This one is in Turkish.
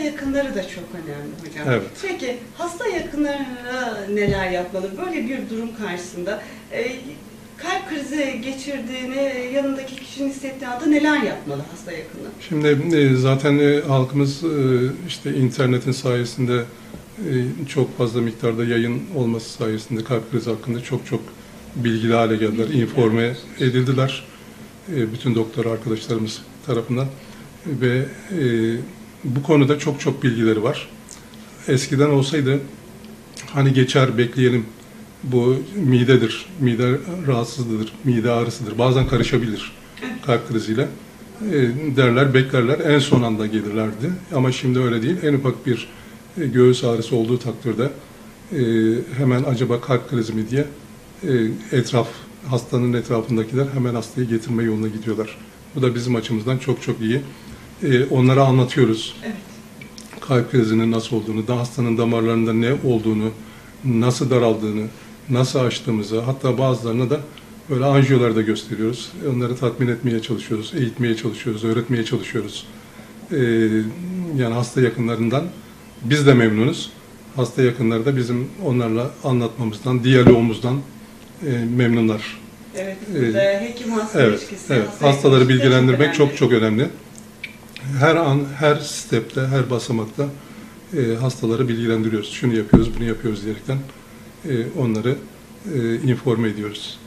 yakınları da çok önemli hocam. Evet. Peki hasta yakınları neler yapmalı? Böyle bir durum karşısında kalp krizi geçirdiğini yanındaki kişinin hissettiği anda neler yapmalı hasta yakını? Şimdi zaten halkımız işte internetin sayesinde çok fazla miktarda yayın olması sayesinde kalp krizi hakkında çok bilgili hale geldiler, informe edildiler bütün doktor arkadaşlarımız tarafından ve bu konuda çok bilgileri var. Eskiden olsaydı hani geçer bekleyelim, bu midedir, mide rahatsızlığıdır, mide ağrısıdır, bazen karışabilir kalp kriziyle derler, beklerler, en son anda gelirlerdi. Ama şimdi öyle değil, en ufak bir göğüs ağrısı olduğu takdirde hemen acaba kalp krizi mi diye hastanın etrafındakiler hemen hastayı getirme yoluna gidiyorlar. Bu da bizim açımızdan çok iyi. Onlara anlatıyoruz. Evet. Kalp krizinin nasıl olduğunu, da hastanın damarlarında ne olduğunu, nasıl daraldığını, nasıl açtığımızı, hatta bazılarına da böyle anjiyolarda gösteriyoruz. Onları tatmin etmeye çalışıyoruz, eğitmeye çalışıyoruz, öğretmeye çalışıyoruz. Yani hasta yakınlarından biz de memnunuz. Hasta yakınları da bizim onlarla anlatmamızdan, diyalogumuzdan memnunlar. Evet, burada hekim-hasta ilişkisi. Evet, hastaları bilgilendirmek çok önemli. Her an, her stepte, her basamakta hastaları bilgilendiriyoruz. Şunu yapıyoruz, bunu yapıyoruz diyerekten onları informe ediyoruz.